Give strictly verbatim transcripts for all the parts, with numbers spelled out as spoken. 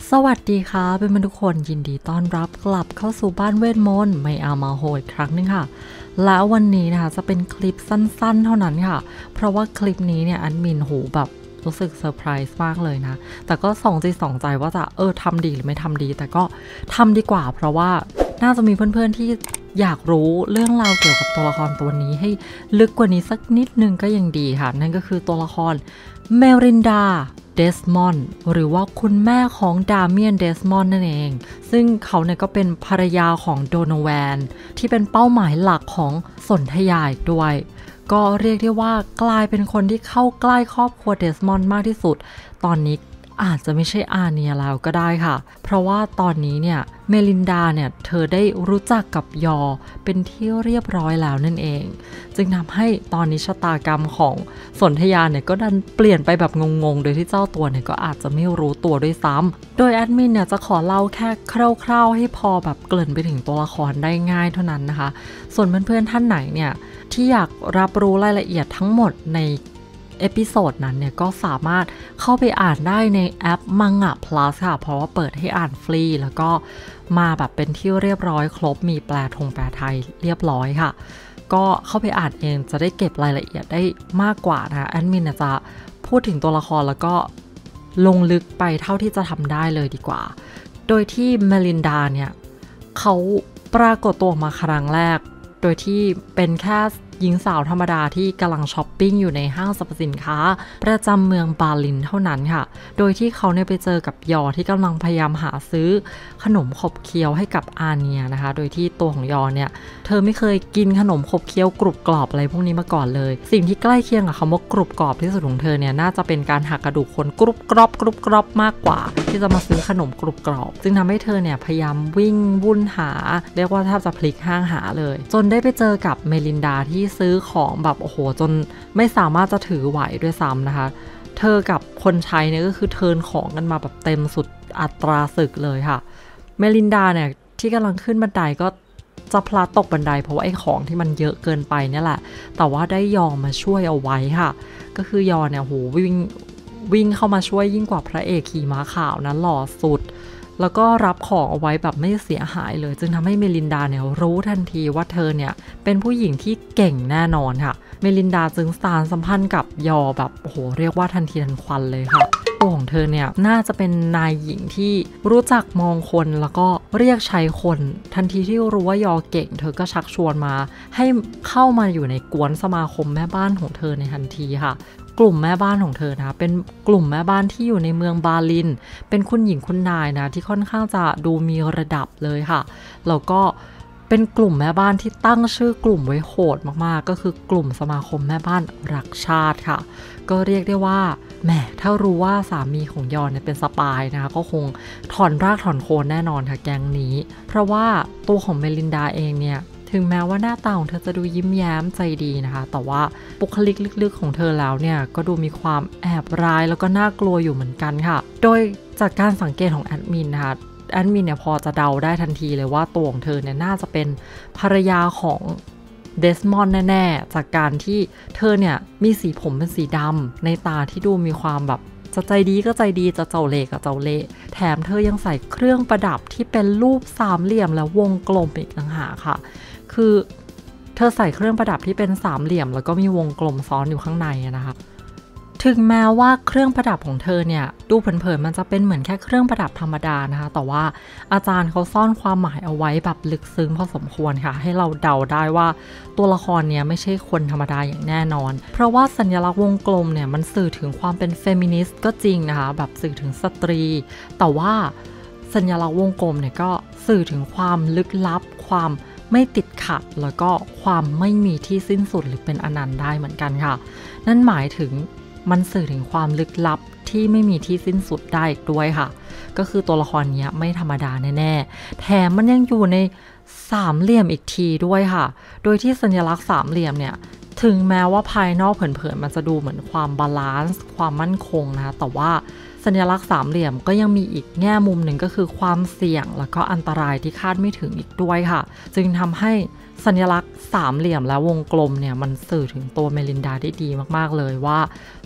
สวัสดีค่ะเพื่อนๆทุกคนยินดีต้อนรับกลับเข้าสู่บ้านเวทมนต์ไม่เอามาโหยครั้งนึงค่ะแล้ววันนี้นะคะจะเป็นคลิปสั้นๆเท่านั้นค่ะเพราะว่าคลิปนี้เนี่ยแอดมินหูแบบรู้สึกเซอร์ไพรส์มากเลยนะแต่ก็ส่องใจส่องใจว่าจะเออทำดีหรือไม่ทำดีแต่ก็ทำดีกว่าเพราะว่าน่าจะมีเพื่อนๆที่อยากรู้เรื่องราวเกี่ยวกับตัวละครตัวนี้ให้ลึกกว่านี้สักนิดนึงก็ยังดีค่ะนั่นก็คือตัวละครเมรินดาเดสมอนด์หรือว่าคุณแม่ของดาเมียนเดสมอนด์นั่นเองซึ่งเขาเนี่ยก็เป็นภรรยาของโดโนแวนที่เป็นเป้าหมายหลักของสนธยาอีกด้วยก็เรียกได้ว่ากลายเป็นคนที่เข้าใกล้ครอบครัวเดสมอนด์มากที่สุดตอนนี้อาจจะไม่ใช่อาเนียแล้วก็ได้ค่ะเพราะว่าตอนนี้เนี่ยเมลินดาเนี่ยเธอได้รู้จักกับยอเป็นที่เรียบร้อยแล้วนั่นเองจึงทำให้ตอนนี้ชะตากรรมของสนธยาเนี่ยก็ดันเปลี่ยนไปแบบงงๆโดยที่เจ้าตัวเนี่ยก็อาจจะไม่รู้ตัวด้วยซ้ำโดยแอดมินเนี่ยจะขอเล่าแค่คร่าวๆให้พอแบบเกริ่นไปถึงตัวละครได้ง่ายเท่านั้นนะคะส่วนเพื่อนๆท่านไหนเนี่ยที่อยากรับรู้รายละเอียดทั้งหมดในเอพิโซดนั้นเนี่ยก็สามารถเข้าไปอ่านได้ในแอป Manga Plus ค่ะเพราะว่าเปิดให้อ่านฟรีแล้วก็มาแบบเป็นที่เรียบร้อยครบมีแปลทงแปลไทยเรียบร้อยค่ะก็เข้าไปอ่านเองจะได้เก็บรายละเอียดได้มากกว่านะแอดมินจะพูดถึงตัวละครแล้วก็ลงลึกไปเท่าที่จะทำได้เลยดีกว่าโดยที่เมลินดาเนี่ยเขาปรากฏตัวมาครั้งแรกโดยที่เป็นแค่หญิงสาวธรรมดาที่กำลังช้อปปิ้งอยู่ในห้างสรรพสินค้าประจำเมืองบาลินเท่านั้นค่ะโดยที่เขาเนี่ยไปเจอกับยอที่กำลังพยายามหาซื้อขนมขบเคี้ยวให้กับอาเนียนะคะโดยที่ตัวของยอเนี่ยเธอไม่เคยกินขนมขบเคี้ยวกรุบกรอบอะไรพวกนี้มาก่อนเลยสิ่งที่ใกล้เคียงกับคำว่ากรุบกรอบที่สุดของเธอเนี่ยน่าจะเป็นการหักกระดูกคนกรุบกรอบกรุบกรอบมากกว่าที่จะมาซื้อขนมกรุบกรอบจึงทำให้เธอเนี่ยพยายามวิ่งวุ่นหาเรียกว่าแทบจะพลิกห้างหาเลยจนได้ไปเจอกับเมลินดาที่ซื้อของแบบโอ้โหจนไม่สามารถจะถือไหวด้วยซ้ำนะคะเธอกับคนใช้เนี่ยก็คือเทิร์นของกันมาแบบเต็มสุดอัตราศึกเลยค่ะเมลินดาเนี่ยที่กำลังขึ้นบันไดก็จะพลัดตกบันไดเพราะว่าไอ้ของที่มันเยอะเกินไปเนี่ยแหละแต่ว่าได้ยอมมาช่วยเอาไว้ค่ะก็คือยอเนี่ยโหวิ่งวิ่งเข้ามาช่วยยิ่งกว่าพระเอกขี่ม้าขาวนะหล่อสุดแล้วก็รับของเอาไว้แบบไม่เสียหายเลยจึงทำให้เมลินดาเนี่ยรู้ทันทีว่าเธอเนี่ยเป็นผู้หญิงที่เก่งแน่นอนค่ะเมลินดาจึงสานสัมพันธ์กับยอแบบโอ้โหเรียกว่าทันทีทันควันเลยค่ะตัวของเธอเนี่ยน่าจะเป็นนายหญิงที่รู้จักมองคนแล้วก็เรียกใช้คนทันทีที่รู้ว่ายอเก่งเธอก็ชักชวนมาให้เข้ามาอยู่ในกวนสมาคมแม่บ้านของเธอในทันทีค่ะกลุ่มแม่บ้านของเธอนะเป็นกลุ่มแม่บ้านที่อยู่ในเมืองบาลินเป็นคุณหญิงคุณนายนะที่ค่อนข้างจะดูมีระดับเลยค่ะแล้วก็เป็นกลุ่มแม่บ้านที่ตั้งชื่อกลุ่มไว้โหดมากๆก็คือกลุ่มสมาคมแม่บ้านรักชาติค่ะก็เรียกได้ว่าแหมถ้ารู้ว่าสามีของยอนเนี่ยเป็นสปายนะคะก็คงถอนรากถอนโคนแน่นอนค่ะแก๊งนี้เพราะว่าตัวของเมลินดาเองเนี่ยถึงแม้ว่าหน้าตาของเธอจะดูยิ้มแย้มใจดีนะคะแต่ว่าบุคลิกลึกๆของเธอแล้วเนี่ยก็ดูมีความแอบร้ายแล้วก็น่ากลัวอยู่เหมือนกันค่ะโดยจากการสังเกตของแอดมินนะคะแอดมินเนี่ยพอจะเดาได้ทันทีเลยว่าตัวของเธอเนี่ยน่าจะเป็นภรรยาของเดสมอนด์แน่ๆจากการที่เธอเนี่ยมีสีผมเป็นสีดำในตาที่ดูมีความแบบจะใจดีก็ใจดีจะเจ้าเล่ห์ก็เจ้าเล่ห์แถมเธอยังใส่เครื่องประดับที่เป็นรูปสามเหลี่ยมและวงกลมอีกต่างหากค่ะคือเธอใส่เครื่องประดับที่เป็นสามเหลี่ยมแล้วก็มีวงกลมซ้อนอยู่ข้างในนะคะถึงแม้ว่าเครื่องประดับของเธอเนี่ยดูเผินๆมันจะเป็นเหมือนแค่เครื่องประดับธรรมดานะคะแต่ว่าอาจารย์เขาซ่อนความหมายเอาไว้แบบลึกซึ้งพอสมควรค่ะให้เราเดาได้ว่าตัวละครเนี่ยไม่ใช่คนธรรมดาอย่างแน่นอนเพราะว่าสัญลักษณ์วงกลมเนี่ยมันสื่อถึงความเป็นเฟมินิสต์ก็จริงนะคะแบบสื่อถึงสตรีแต่ว่าสัญลักษณ์วงกลมเนี่ยก็สื่อถึงความลึกลับความไม่ติดขัดแล้วก็ความไม่มีที่สิ้นสุดหรือเป็นอนันต์ได้เหมือนกันค่ะนั่นหมายถึงมันสื่อถึงความลึกลับที่ไม่มีที่สิ้นสุดได้อีกด้วยค่ะก็คือตัวละครนี้ไม่ธรรมดาแน่ๆแถมมันยังอยู่ในสามเหลี่ยมอีกทีด้วยค่ะโดยที่สัญลักษณ์สามเหลี่ยมเนี่ยถึงแม้ว่าภายนอกเผินๆมันจะดูเหมือนความบาลานซ์ความมั่นคงนะคะแต่ว่าสัญลักษณ์สามเหลี่ยมก็ยังมีอีกแง่มุมหนึ่งก็คือความเสี่ยงแล้วก็อันตรายที่คาดไม่ถึงอีกด้วยค่ะจึงทำให้สัญลักษณ์สามเหลี่ยมและวงกลมเนี่ยมันสื่อถึงตัวเมลินดาได้ดีมากๆเลยว่า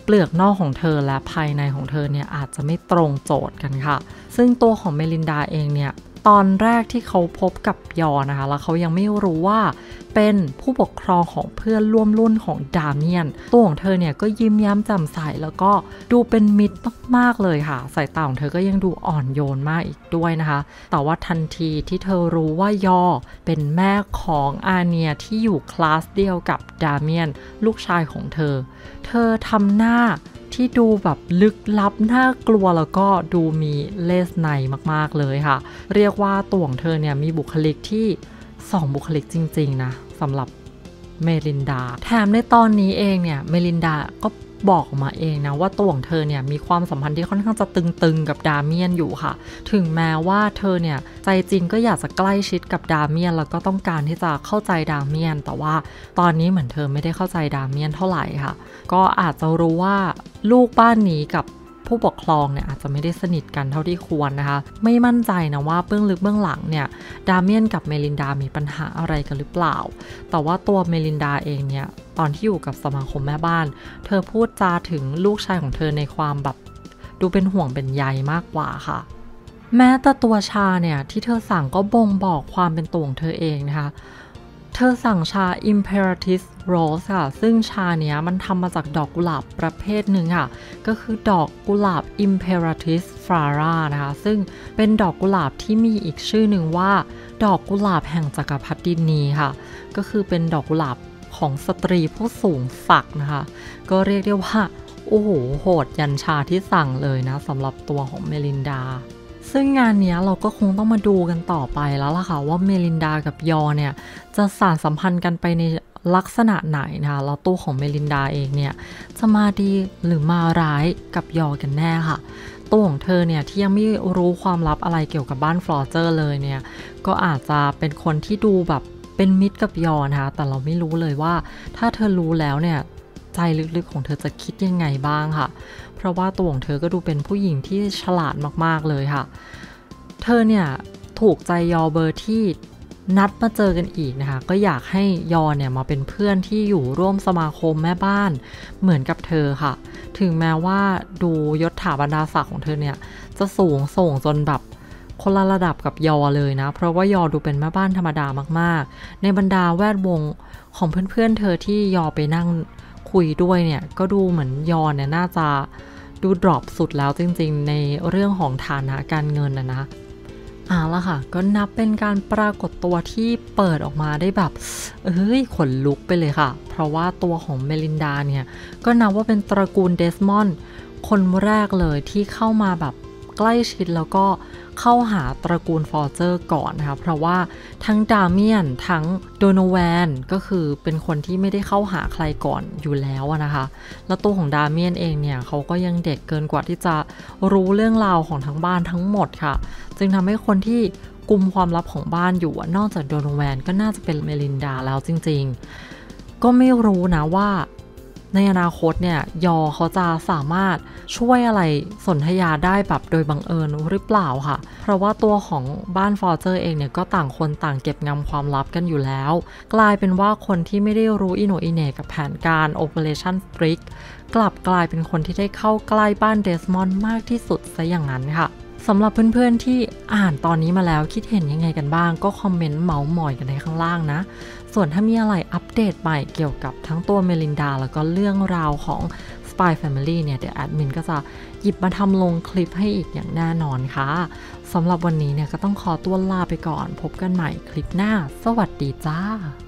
เปลือกนอกของเธอและภายในของเธอเนี่ยอาจจะไม่ตรงโจทย์กันค่ะซึ่งตัวของเมลินดาเองเนี่ยตอนแรกที่เขาพบกับยอนะคะแล้วเขายังไม่รู้ว่าเป็นผู้ปกครองของเพื่อนร่วมรุ่นของดาเมียนตัวของเธอเนี่ยก็ยิ้มแย้มแจ่มใสแล้วก็ดูเป็นมิตรมากๆเลยค่ะสายตาของเธอก็ยังดูอ่อนโยนมากอีกด้วยนะคะแต่ว่าทันทีที่เธอรู้ว่ายอเป็นแม่ของอาเนียที่อยู่คลาสเดียวกับดาเมียนลูกชายของเธอเธอทำหน้าที่ดูแบบลึกลับน่ากลัวแล้วก็ดูมีเลสในมากๆเลยค่ะเรียกว่าตัวของเธอเนี่ยมีบุคลิกที่สองบุคลิกจริงๆนะสำหรับเมลินดาแถมในตอนนี้เองเนี่ยเมลินดาก็บอกมาเองนะว่าตัวของเธอเนี่ยมีความสัมพันธ์ที่ค่อนข้างจะตึงๆกับดาเมียนอยู่ค่ะถึงแม้ว่าเธอเนี่ยใจจริงก็อยากจะใกล้ชิดกับดาเมียนแล้วก็ต้องการที่จะเข้าใจดาเมียนแต่ว่าตอนนี้เหมือนเธอไม่ได้เข้าใจดาเมียนเท่าไหร่ค่ะก็อาจจะรู้ว่าลูกบ้านนี้กับผู้ปกครองเนี่ยอาจจะไม่ได้สนิทกันเท่าที่ควรนะคะไม่มั่นใจนะว่าเบื้องลึกเบื้องหลังเนี่ยดาเมียนกับเมลินดามีปัญหาอะไรกันหรือเปล่าแต่ว่าตัวเมลินดาเองเนี่ยตอนที่อยู่กับสมาคมแม่บ้านเธอพูดจาถึงลูกชายของเธอในความแบบดูเป็นห่วงเป็นใยมากกว่าค่ะแม้แต่ตัวชาเนี่ยที่เธอสั่งก็บ่งบอกความเป็นตัวของเธอเองนะคะเธอสั่งชา Imperatrice Rose ค่ะซึ่งชาเนี้ยมันทำมาจากดอกกุหลาบประเภทหนึ่งค่ะก็คือดอกกุหลาบ Imperatrice Flora นะคะซึ่งเป็นดอกกุหลาบที่มีอีกชื่อหนึ่งว่าดอกกุหลาบแห่งจักรพรรดินีค่ะก็คือเป็นดอกกุหลาบของสตรีผู้สูงศักดิ์นะคะก็เรียกได้ว่าโอ้โหโหดยันชาที่สั่งเลยนะสำหรับตัวของเมลินดาซึ่งงานนี้เราก็คงต้องมาดูกันต่อไปแล้วล่ะค่ะว่าเมลินดากับยอเนี่ยจะสานสัมพันธ์กันไปในลักษณะไหนนะคะแล้วตัวของเมลินดาเองเนี่ยจะมาดีหรือมาร้ายกับยอกันแน่ค่ะตัวของเธอเนี่ยที่ยังไม่รู้ความลับอะไรเกี่ยวกับบ้านฟลอเจอร์เลยเนี่ยก็อาจจะเป็นคนที่ดูแบบเป็นมิตรกับยอนะคะแต่เราไม่รู้เลยว่าถ้าเธอรู้แล้วเนี่ยใจลึกๆของเธอจะคิดยังไงบ้างค่ะเพราะว่าตัวของเธอก็ดูเป็นผู้หญิงที่ฉลาดมากๆเลยค่ะเธอเนี่ยถูกใจยอเบอร์ที่นัดมาเจอกันอีกนะคะก็อยากให้ยอเนี่ยมาเป็นเพื่อนที่อยู่ร่วมสมาคมแม่บ้านเหมือนกับเธอค่ะถึงแม้ว่าดูยศถาบรรดาศักดิ์ของเธอเนี่ยจะสูงส่งจนแบบคนละระดับกับยอเลยนะเพราะว่ายอดูเป็นแม่บ้านธรรมดามากๆในบรรดาแวดวงของเพื่อนๆเธอที่ยอไปนั่งคุยด้วยเนี่ยก็ดูเหมือนยอเนี่ยน่าจะดูดรอปสุดแล้วจริงๆในเรื่องของฐานะการเงินนะนะอ่าละค่ะก็นับเป็นการปรากฏตัวที่เปิดออกมาได้แบบเอ้ยขนลุกไปเลยค่ะเพราะว่าตัวของเมลินดาเนี่ยก็นับว่าเป็นตระกูลเดสมอนด์คนแรกเลยที่เข้ามาแบบใกล้ชิดแล้วก็เข้าหาตระกูลฟอร์เจอร์ก่อนนะคะเพราะว่าทั้งดาเมียนทั้งโดโนแวนก็คือเป็นคนที่ไม่ได้เข้าหาใครก่อนอยู่แล้วนะคะแล้วตัวของดาเมียนเองเนี่ยเขาก็ยังเด็กเกินกว่าที่จะรู้เรื่องราวของทั้งบ้านทั้งหมดค่ะจึงทำให้คนที่กุมความลับของบ้านอยู่นอกจากโดโนแวนก็น่าจะเป็นเมลินดาแล้วจริงๆก็ไม่รู้นะว่าในอนาคตเนี่ยยอเขาจะสามารถช่วยอะไรสนธยาได้แบบโดยบังเอิญหรือเปล่าค่ะเพราะว่าตัวของบ้านฟอร์เจอร์เองเนี่ยก็ต่างคนต่างเก็บงำความลับกันอยู่แล้วกลายเป็นว่าคนที่ไม่ได้รู้อิโหนอิเหน่กับแผนการ Operation Strict กลับกลายเป็นคนที่ได้เข้าใกล้บ้านเดสมอนด์มากที่สุดซะอย่างนั้นค่ะสำหรับเพื่อนๆที่อ่านตอนนี้มาแล้วคิดเห็นยังไงกันบ้างก็คอมเมนต์เมาส์มอยกันในข้างล่างนะส่วนถ้ามีอะไรอัปเดตใหม่เกี่ยวกับทั้งตัวเมลินดาแล้วก็เรื่องราวของ Spy Family เนี่ยเดี๋ยวแอดมินก็จะหยิบมาทำลงคลิปให้อีกอย่างแน่นอนค่ะสำหรับวันนี้เนี่ยก็ต้องขอตัวลาไปก่อนพบกันใหม่คลิปหน้าสวัสดีจ้า